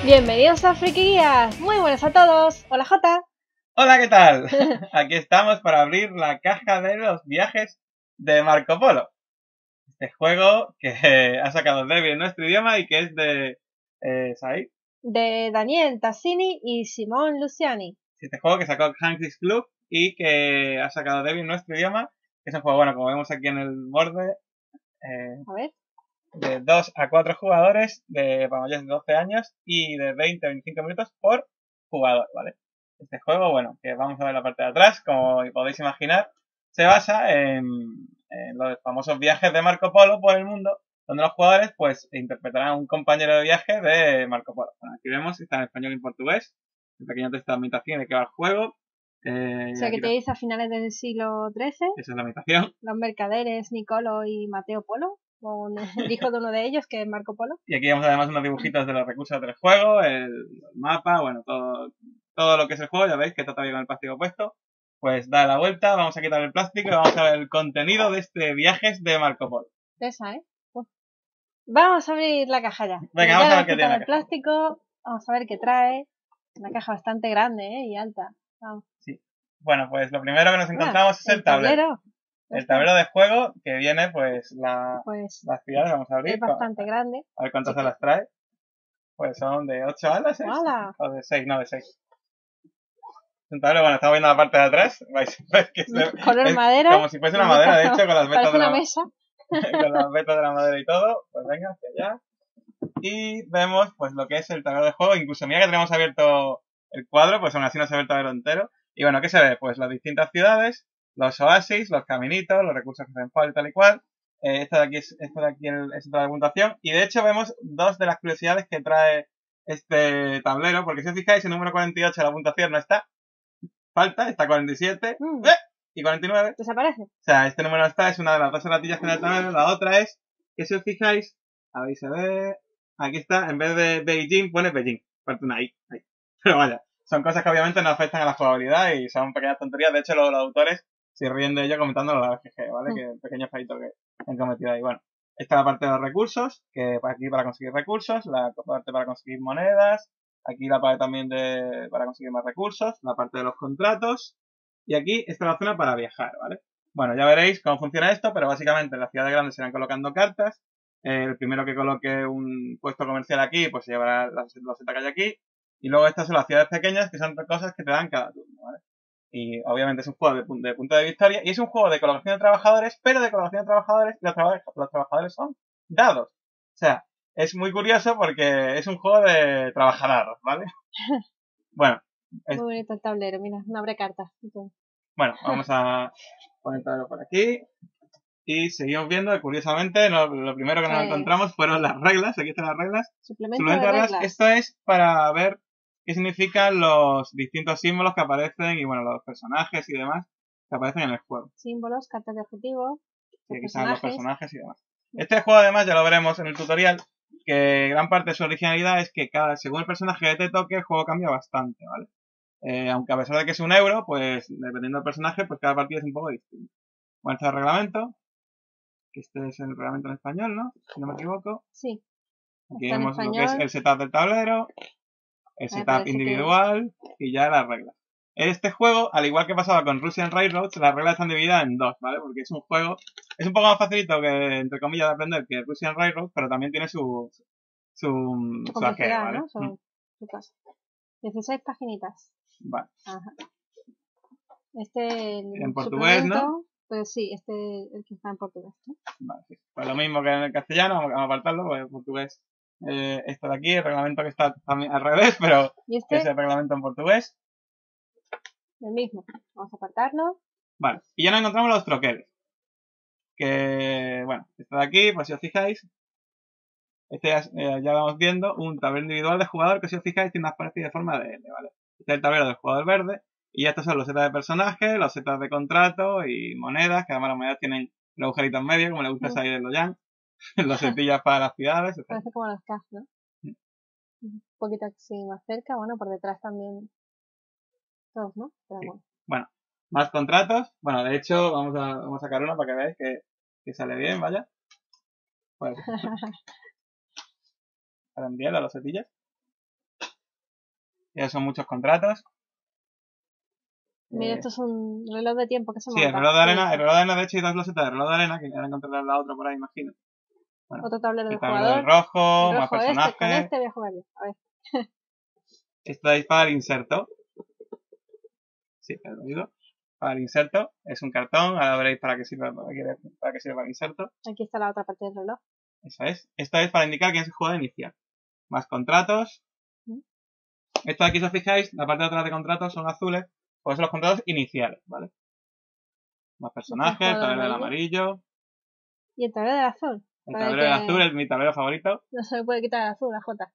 Bienvenidos a Friki Guías. Muy buenas a todos. Hola Jota. Hola, ¿qué tal? Aquí estamos para abrir la caja de los viajes de Marco Polo. Este juego que ha sacado Debbie en nuestro idioma y que es de Said. De Daniel Tassini y Simón Luciani. Este juego que sacó Hank's Club y que ha sacado Debbie en nuestro idioma. Es un juego, bueno, como vemos aquí en el borde, A ver. de 2 a 4 jugadores para mayores de 12 años y de 20 a 25 minutos por jugador, ¿vale? Este juego, bueno, que vamos a ver la parte de atrás, como podéis imaginar, se basa en los famosos viajes de Marco Polo por el mundo, donde los jugadores pues interpretarán a un compañero de viaje de Marco Polo. Bueno, aquí vemos que está en español y en portugués, un pequeño texto de ambientación de qué va el juego. O sea, que te dice a finales del siglo XIII. Esa es la ambientación. Los mercaderes Nicolo y Mateo Polo, o el hijo de uno de ellos, que es Marco Polo. Y aquí vemos además unos dibujitos de los recursos del juego, el mapa, bueno, todo lo que es el juego, ya veis que está todavía con el plástico puesto. Pues da la vuelta, vamos a quitar el plástico y vamos a ver el contenido de este viajes de Marco Polo. Esa, ¿eh? Vamos a abrir la caja ya. Venga, vamos a ver qué tiene el plástico, vamos a ver qué trae. Una caja bastante grande, y alta. Vamos. Sí. Bueno, pues lo primero que nos encontramos es el tablero. El tablero de juego que viene, pues, las ciudades, vamos a abrir. Es bastante grande. A ver cuántas alas trae. Pues son de 8 alas, ¿eh? ¡Hala! O de 6, no, de 6. Un tablero, bueno, estamos viendo la parte de atrás. Vais a ver que color madera. Como si fuese una madera, de hecho, con las vetas de la mesa. Con las vetas de la madera y todo. Pues venga, hacia allá. Y vemos, pues, lo que es el tablero de juego. Incluso mira que tenemos abierto el cuadro, pues aún así no se ve el tablero entero. Y bueno, ¿qué se ve? Pues las distintas ciudades, los oasis, los caminitos, los recursos que hacen falta y tal y cual. Esto de aquí es otra puntuación. Y de hecho vemos dos de las curiosidades que trae este tablero, porque si os fijáis, el número 48 la puntuación no está. Falta, está 47 y 49. Desaparece. O sea, este número no está, es una de las dos latillas que tiene el tablero. La otra es que si os fijáis, a ver si se ve, aquí está, en vez de Beijing pone Beijing. Falta una I. Ahí. Pero vaya, son cosas que obviamente no afectan a la jugabilidad y son pequeñas tonterías. De hecho, los autores se ríen de ello comentándolo a la BGG, ¿vale? Que el pequeño fallito que han cometido ahí. Bueno, esta es la parte de los recursos, que aquí para conseguir recursos, la parte para conseguir monedas, aquí la parte también para conseguir más recursos, la parte de los contratos, y aquí está la zona para viajar, ¿vale? Bueno, ya veréis cómo funciona esto, pero básicamente en las ciudades grandes se irán colocando cartas. El primero que coloque un puesto comercial aquí, pues se llevará los que hay aquí. Y luego estas son las ciudades pequeñas, que son cosas que te dan cada turno, ¿vale? Y obviamente es un juego de punto de victoria. Y es un juego de colocación de trabajadores, pero de colocación de trabajadores, y los trabajadores son dados. O sea, es muy curioso porque es un juego de trabajadores, ¿vale? Bueno. Muy bonito el tablero, mira, no abre cartas. Bueno, vamos a poner el tablero por aquí. Y seguimos viendo que curiosamente lo primero que nos encontramos fueron las reglas. Aquí están las reglas. Suplemento de reglas. Esto es para ver qué significan los distintos símbolos que aparecen y bueno, los personajes y demás que aparecen en el juego. Símbolos, cartas de objetivo. Y aquí están los personajes y demás. Este juego además, ya lo veremos en el tutorial, que gran parte de su originalidad es que según el personaje que te toque, el juego cambia bastante, ¿vale? Aunque a pesar de que es un euro, pues dependiendo del personaje, pues cada partida es un poco distinto. Bueno, este es el reglamento. Que este es el reglamento en español, ¿no? Si no me equivoco. Sí. Aquí vemos lo que es el setup del tablero, el setup individual y ya las reglas. Este juego, al igual que pasaba con Russian Railroads, las reglas están divididas en dos, ¿vale? Porque es un juego, es un poco más facilito que, entre comillas, de aprender que Russian Railroads, pero también tiene su aquel, ¿vale? ¿No? Su cosa. 16 paginitas. Vale. Ajá. Este en portugués, ¿no? Pues sí, el que está en portugués, ¿no? Vale, sí. Pues lo mismo que en el castellano, vamos a apartarlo, porque en portugués esto de aquí, el reglamento que está también al revés, pero es el reglamento en portugués. El mismo. Vamos a apartarlo. Vale, y ya nos encontramos los troqueles. Que, bueno, esto de aquí, pues si os fijáis, ya vamos viendo un tablero individual de jugador que si os fijáis tiene una especie de forma de L, ¿vale? Este es el tablero del jugador verde. Y estos son los setas de personaje, los setas de contrato y monedas, que además las monedas tienen el agujerito en medio, como le gusta salir de Loyan. Los setillas para las ciudades, etc. Parece como los CAF, ¿no? Un poquito así más cerca, bueno, por detrás también todos, ¿no? Pero bueno. Bueno, más contratos. Bueno, de hecho, vamos a sacar uno para que veáis que sale bien, vaya. Pues, para enviar a los setillas. Ya son muchos contratos. Mira, esto es un reloj de tiempo que se Sí, monta. el reloj de arena, de hecho hay dos losetas de reloj de arena, que ahora encontraré la otra por ahí, imagino. Bueno, Otro tablero el de tablero del jugador. rojo, El más rojo con personajes. este voy a jugar yo. A ver. Esto de ahí para el inserto. Sí, lo digo. Para el inserto es un cartón, ahora veréis para qué sirve para el inserto. Aquí está la otra parte del reloj. Esa es. Esta es para indicar quién es el jugador inicial. Más contratos. Esto de aquí, si os fijáis, la parte de atrás de contratos son azules, pues son los contratos iniciales, ¿vale? Más personajes, el tablero del amarillo. Y el tablero del azul. El tablero del azul es mi tablero favorito. No se me puede quitar el azul, la J.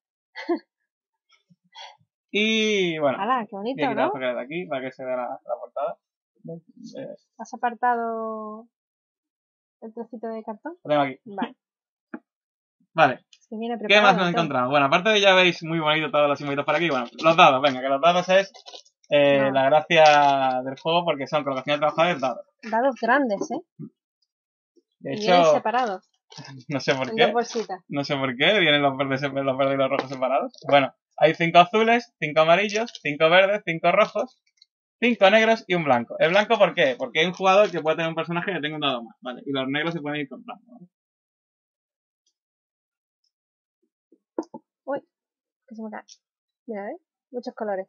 Y bueno, ¡Hala, qué bonito, voy a ¿no? quitar de aquí para que se vea la portada. ¿Has apartado el trocito de cartón? Lo tengo aquí. Vale. Vale. Es que viene ¿Qué más preparado nos todo. encontramos? Bueno, aparte de ya veis muy bonito todos los simbolitos por aquí, bueno, los dados, venga, que los dados es No. la gracia del juego porque son colocación de trabajadores dados. Dados grandes, ¿eh? De Y vienen hecho, separados. no sé por En qué. dos bolsitas. No sé por qué, vienen los verdes y los rojos separados. Bueno, hay 5 azules, 5 amarillos, 5 verdes, 5 rojos, 5 negros y un blanco. ¿El blanco por qué? Porque hay un jugador que puede tener un personaje que tenga un dado más, ¿vale? Y los negros se pueden ir comprando, ¿vale? Uy, que se me cae. Mira, ¿ves? Muchos colores.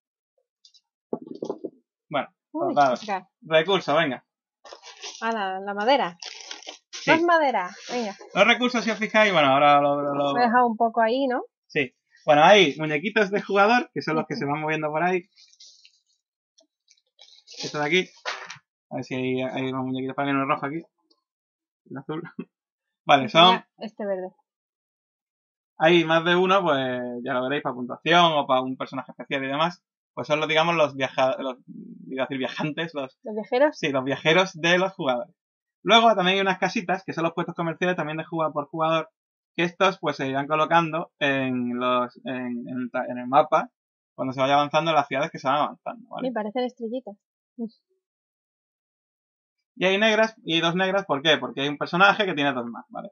Bueno, Uy, los dados. que se cae. Recursos, venga. Ah, la madera. Sí. Más madera. Venga. Los recursos, si os fijáis, bueno, ahora Lo he dejado un poco ahí, ¿no? Sí. Bueno, hay muñequitos de jugador, que son los que se van moviendo por ahí. Esto de aquí. A ver si hay unos muñequitos para mí, el rojo aquí. El azul. Vale, son... Este verde. Hay más de uno, pues ya lo veréis, para puntuación o para un personaje especial y demás. Pues son los, digamos, viajantes, ¿Los viajeros? Sí, los viajeros de los jugadores. Luego también hay unas casitas, que son los puestos comerciales también de jugador por jugador, que estos pues se irán colocando en el mapa cuando se vaya avanzando en las ciudades que se van avanzando, ¿vale? Me parecen estrellitas. Y hay negras y dos negras, ¿por qué? Porque hay un personaje que tiene dos más, ¿vale?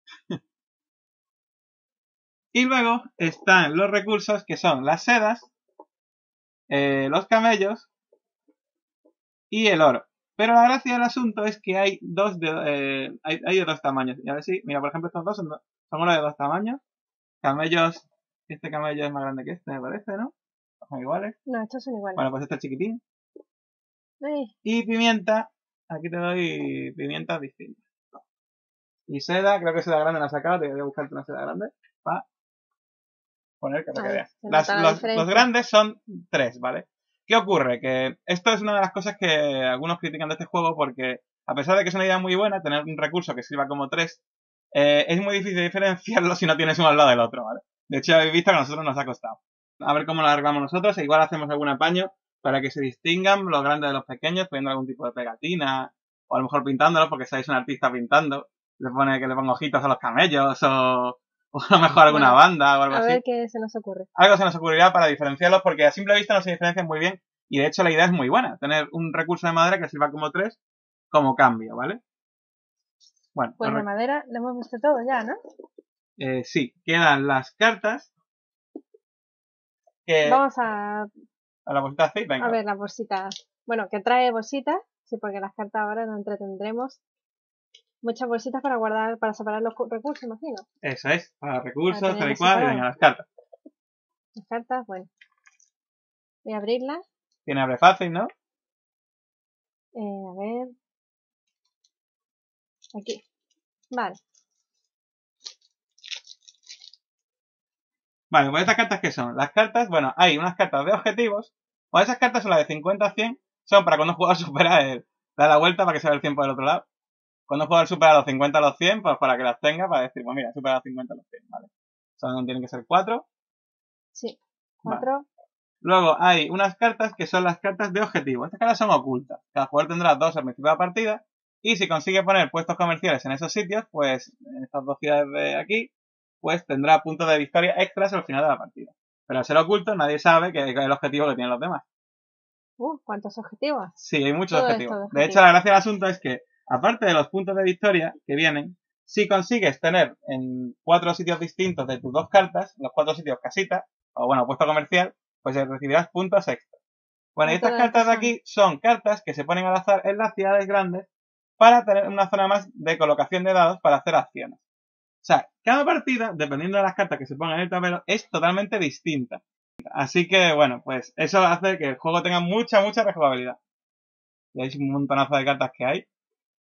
Y luego están los recursos que son las sedas, los camellos y el oro. Pero la gracia del asunto es que hay hay de dos tamaños. Y a ver si, mira, por ejemplo, estos dos son uno de dos tamaños. Camellos, este camello es más grande que este, me parece, ¿no? Son iguales. No, estos son iguales. Bueno, pues este es chiquitín. Ay. Y pimienta, aquí te doy pimientas distintas. Y seda, creo que seda grande la he sacado, te voy a buscarte una seda grande para poner que lo que veas. Los grandes son 3, ¿vale? ¿Qué ocurre? Que esto es una de las cosas que algunos critican de este juego porque, a pesar de que es una idea muy buena, tener un recurso que sirva como 3, es muy difícil diferenciarlo si no tienes uno al lado del otro, ¿vale? De hecho, habéis visto que a nosotros nos ha costado. A ver cómo lo arreglamos nosotros, e igual hacemos algún apaño para que se distingan los grandes de los pequeños, poniendo algún tipo de pegatina, o a lo mejor pintándolos porque seáis un artista pintando, le pongo ojitos a los camellos, o a lo mejor alguna banda o algo así. A ver qué se nos ocurre. Algo se nos ocurrirá para diferenciarlos porque a simple vista no se diferencian muy bien y de hecho la idea es muy buena, tener un recurso de madera que sirva como 3 como cambio, ¿vale? Bueno, pues de madera lo hemos visto todo ya, ¿no? Sí, quedan las cartas. Vamos a la bolsita azul, venga. A ver, la bolsita. Bueno, que trae bolsitas, sí, porque las cartas ahora nos entretendremos. Muchas bolsitas para guardar, para separar los recursos, imagino. Eso es, para recursos, tal y cual, y venga, las cartas. Las cartas, bueno. Voy a abrirlas. Tiene abre fácil, ¿no? A ver. Aquí. Vale. Vale, pues estas cartas, ¿qué son? Las cartas, bueno, hay unas cartas de objetivos. O esas cartas son las de 50 a 100. Son para cuando un jugador supera da la vuelta para que se vea el 100 por el otro lado. Cuando un jugador supera los 50 a los 100, pues para que las tenga, para decir, pues mira, supera los 50 a los 100, ¿vale? Son, tienen que ser 4. Sí, 4. Vale. Luego hay unas cartas que son las cartas de objetivo. Estas cartas son ocultas. Cada jugador tendrá 2 al principio de la partida. Y si consigue poner puestos comerciales en esos sitios, pues en estas dos ciudades de aquí, pues tendrá puntos de victoria extras al final de la partida. Pero al ser oculto, nadie sabe que es el objetivo que tienen los demás. ¿Cuántos objetivos? Sí, hay muchos objetivos. De hecho, la gracia del asunto es que, aparte de los puntos de victoria que vienen, si consigues tener en 4 sitios distintos de tus 2 cartas, los 4 sitios casitas, o bueno, puesto comercial, pues recibirás puntos extra. Bueno, y estas Todas cartas de estas aquí son cartas que se ponen al azar en las ciudades grandes para tener una zona más de colocación de dados para hacer acciones. O sea, cada partida, dependiendo de las cartas que se pongan en el tablero, es totalmente distinta. Así que, bueno, pues eso hace que el juego tenga mucha rejugabilidad. Y hay un montonazo de cartas que hay.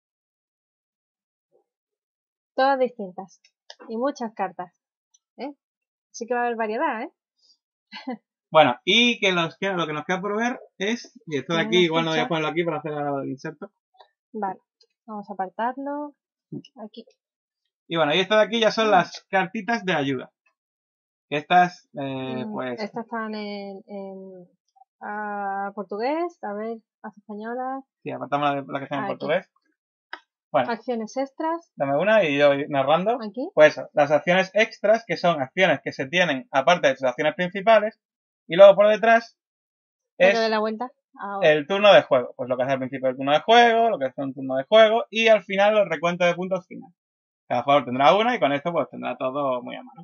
Todas distintas. Y muchas cartas. Así que va a haber variedad, ¿eh? Bueno, y que lo que nos queda por ver es, y esto de Una aquí, igual no voy a ficha. ponerlo aquí para hacer el inserto. Vale. Vamos a apartarlo. Aquí. Y bueno, y esto de aquí ya son las cartitas de ayuda. Que estas, pues... Estas están en portugués, a ver, las españolas. Sí, apartamos la que está en Aquí. portugués. Bueno, Acciones extras. dame una y yo voy narrando. Aquí. Pues eso, las acciones extras, que son acciones que se tienen aparte de sus acciones principales. Y luego por detrás Es es de la vuelta. Ahora. el turno de juego. Pues lo que hace al principio del turno de juego, lo que hace un turno de juego y al final los recuentos de puntos finales. Cada jugador tendrá una y con esto pues tendrá todo muy a mano.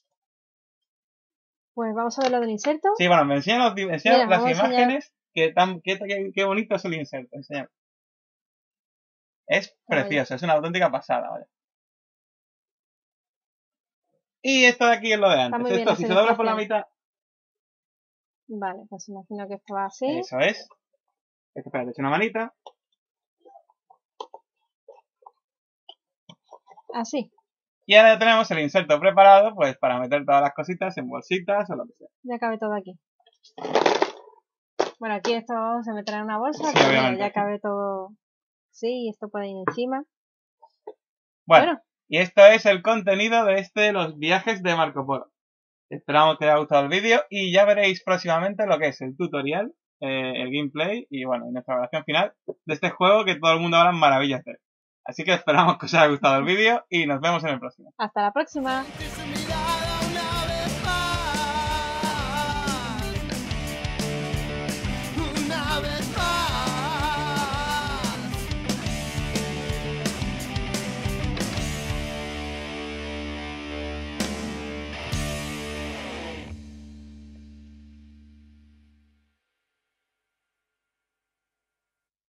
Pues vamos a ver lo del inserto. Sí, bueno, me enseñan Mira, las vamos a imágenes. Qué bonito es el inserto. Enseñar. Es precioso, es una auténtica pasada, ¿vale? Y esto de aquí es lo de Está muy antes. bien Esto, la si se dobla por la selección. mitad, Vale, pues imagino que esto va así. eso es. Espera, te echo una manita. Así. Y ahora ya tenemos el inserto preparado, pues para meter todas las cositas en bolsitas o lo que sea. Ya cabe todo aquí. Bueno, aquí esto se meterá en una bolsa. Sí, pero obviamente. ya cabe todo. Sí, y esto puede ir encima. Bueno, y esto es el contenido de los viajes de Marco Polo. Esperamos que os haya gustado el vídeo y ya veréis próximamente lo que es el tutorial, el gameplay y bueno, nuestra evaluación final de este juego que todo el mundo habla maravillas de él. Así que esperamos que os haya gustado el vídeo y nos vemos en el próximo. Hasta la próxima. Antes de mirada, una